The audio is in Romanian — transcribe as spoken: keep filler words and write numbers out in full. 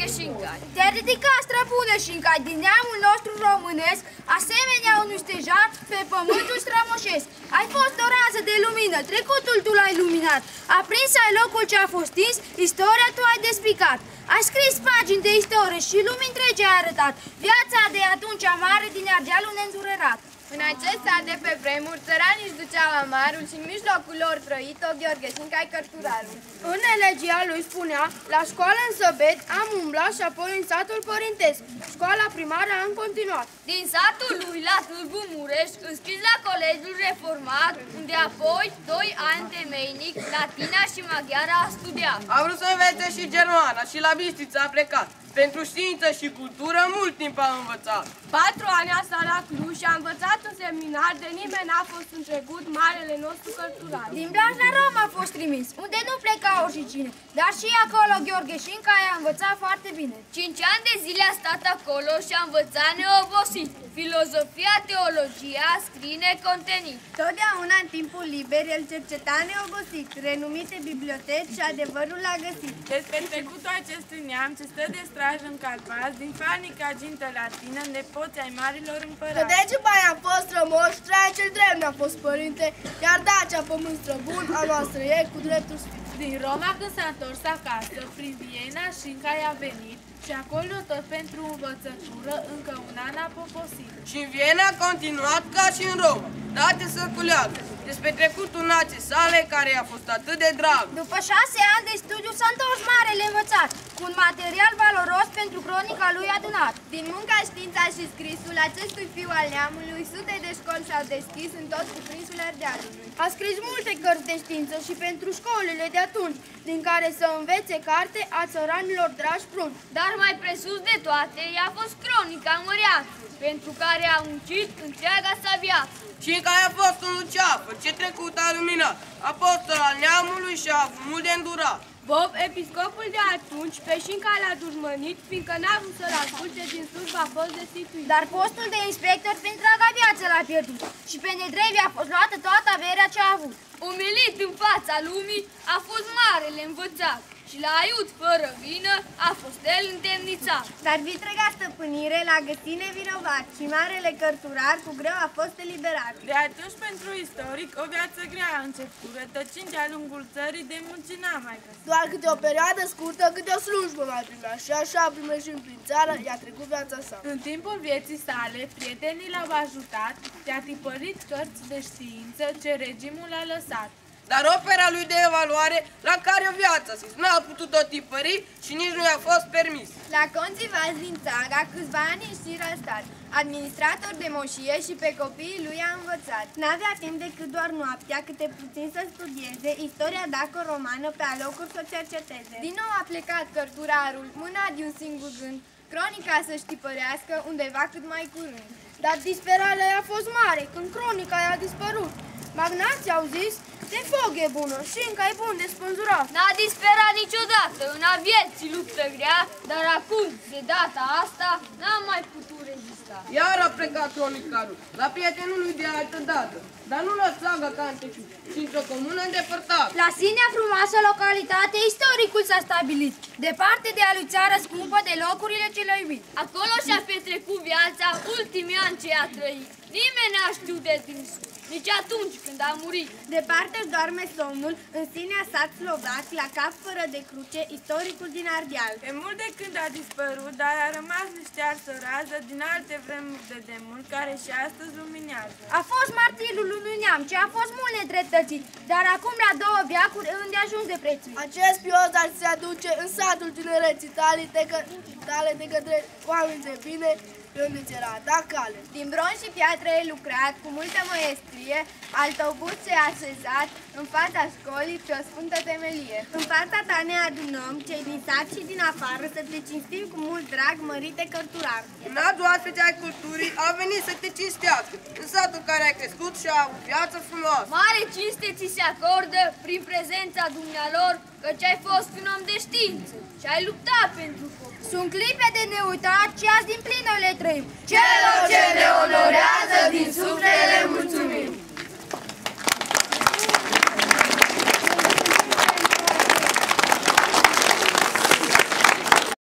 Gheorghe Șincai. Te-ai ridicat, străbună Șincai, din neamul nostru românesc, asemenea unui stejar pe pământul strămoșesc. Ai fost o rază de lumină, trecutul tu l-ai luminat, aprins ai locul ce a fost stins, istoria tu ai despicat. Ai scris pagini de istorie și lumii întregi ai arătat viața de atunci mare din Ardealul neîndurerat. În acest sat de pe vremuri, țăranii își duceau amarul și în mijlocul lor trăit-o Gheorghe Șincai cărturarul. În elegia lui spunea, la școală în Săbet am umblat și apoi în satul părintesc. Școala primară am continuat. Din satul lui la Târgu Mureș, înscris la colegiul reformat, unde apoi, doi ani temeinic, latina și maghiara a studiat. A vrut să învețe și germana și la Bistrița a plecat. Pentru știință și cultură mult timp a învățat. Patru ani a stat la Cluj și a învățat în seminar, de nimeni n-a fost în trecut marele nostru cărturar. Din Blaj la Roma a fost trimis, unde nu pleca oricine, dar și acolo Gheorghe Șincai a învățat foarte bine. Cinci ani de zile a stat acolo și a învățat neobosit. Filozofia, teologia, scrie necontenit. Totdeauna în timpul liber el cerceta neobosit, renumite biblioteci și adevărul l-a găsit. Despre trecutul acestui neam ce stă de strajă în Carpați, din falnica gintă latină, nepoți ai marilor împărați. Că degeaba am fost strămoși, Traian cel drept ne-a fost părinte, iar Dacia pământ străbun a noastră e cu dreptul sfânt. Din Roma când s-a întors acasă, prin Viena Șincai a venit și acolo tot pentru învățătură încă un an a poposit. Și în Viena a continuat ca și în Roma, date să culeagă despre trecutul nației sale care i-a fost atât de drag. După șase ani de studiu s-a întors marele învățat, cu un material valoros pentru cronica lui adunat. Din munca, știința și scrisul acestui fiu al neamului, sute de școli s-au deschis în tot cuprinsul Ardealului. A scris multe cărți de știință și pentru școlile de atunci, din care să învețe carte a țăranilor dragi prunci. Dar mai presus de toate, i-a fost cronica măreață, pentru care a muncit întreaga sa viață. Șincai a fost un luceafăr ce trecut a luminat, apostol al neamului și a avut mult de îndurat. Bob, episcopul de atunci, pe Șincai l-a dușmănit, fiindcă n-a vrut să-l asculte din slujba a fost destituit. Dar postul de inspector pe întreaga viață l-a pierdut și pe nedrept a fost luată toată averea ce a avut. Umilit în fața lumii, a fost marele învățat și la aiut fără vină a fost el întemnițat. Dar vitrega stăpânire l-a găsit nevinovat și marele cărturar cu greu a fost eliberat. De atunci pentru istoric o viață grea a început, rătăcind de-a lungul țării de munci n-a mai găsit. Doar câte o perioadă scurtă, câte o slujbă mai primea și așa primeștind prin țară, i-a trecut viața sa. În timpul vieții sale, prietenii l-au ajutat de a tipărit cărți de știință ce regimul a lăsat. Dar opera lui de evaluare, la care o viață sis, n-a putut-o tipări și nici nu i-a fost permis. La conții vazi din țara, câțiva ani în șir a stat, administrator de moșie și pe copiii lui a învățat. N-avea timp decât doar noaptea, câte puțin să studieze, istoria daco-romană pe alocuri să o cerceteze. Din nou a plecat cărturarul, mâna de un singur gând, cronica să-și tipărească undeva cât mai curând. Dar disperarea i-a fost mare când cronica i-a dispărut. Magnații au zis, de foc e bună, Șincai e bun de spânzurat. N-a disperat niciodată, în a vieții luptă grea, dar acum, de data asta, n-a mai putut rezista. Iar a plecat cronicarul, la prietenul lui de altă dată, dar nu la țagă ca înteciu, ci într-o comună îndepărtată. La sinea frumoasă localitate, istoricul s-a stabilit, departe de a lui țară scumpă de locurile ce le-a iubit. Acolo și-a petrecut viața, ultimii ani ce a trăit. Nimeni n-a știut de dânsul, nici atunci când a murit. Departe doarme somnul, în sinea sat slovac, la cap fără de cruce, istoricul din Ardeal. E mult de când a dispărut, dar a rămas neștearsă rază din alte vremuri de demult, care și astăzi luminează. A fost martirul unui neam, ce a fost mult nedreptățit, dar acum la două veacuri unde a ajuns de prețuit. Acest pios ar se aduce în satul tinereții tale de, că, tale de către oameni de bine, unde ți era da cale. Din bronz și piatră e lucrat cu multă măiestrie, al tău but se așezat în fața școlii pe o sfântă temelie. În fața ta ne adunăm, cei din sat și din afară, să te cinstim cu mult drag, mărite cărturar. Înaltul oaspete ai culturii a venit să te cinstească, în satul care ai crescut și a avut viață frumoasă. Mare cinste ți se acordă prin prezența dumnealor, căci ai fost un om de știință și ai luptat pentru copii. Sunt clipe de neuitat și azi din plină le trăim. Celor ce ne onorează din suflet le mulțumim!